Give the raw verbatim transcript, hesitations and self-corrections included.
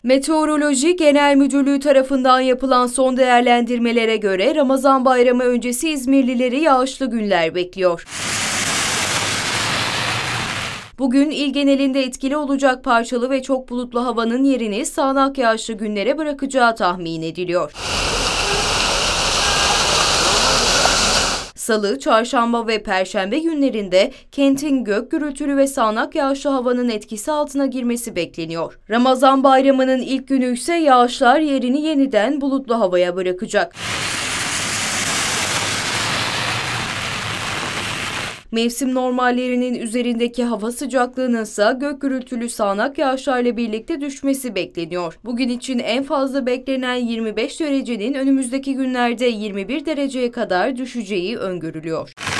Meteoroloji Genel Müdürlüğü tarafından yapılan son değerlendirmelere göre Ramazan Bayramı öncesi İzmirlileri yağışlı günler bekliyor. Bugün il genelinde etkili olacak parçalı ve çok bulutlu havanın yerini sağanak yağışlı günlere bırakacağı tahmin ediliyor. Salı, çarşamba ve perşembe günlerinde kentin gök gürültülü ve sağanak yağışlı havanın etkisi altına girmesi bekleniyor. Ramazan Bayramı'nın ilk günü ise yağışlar yerini yeniden bulutlu havaya bırakacak. Mevsim normallerinin üzerindeki hava sıcaklığının ise gök gürültülü sağanak yağışlarla birlikte düşmesi bekleniyor. Bugün için en fazla beklenen yirmi beş derecenin önümüzdeki günlerde yirmi bir dereceye kadar düşeceği öngörülüyor.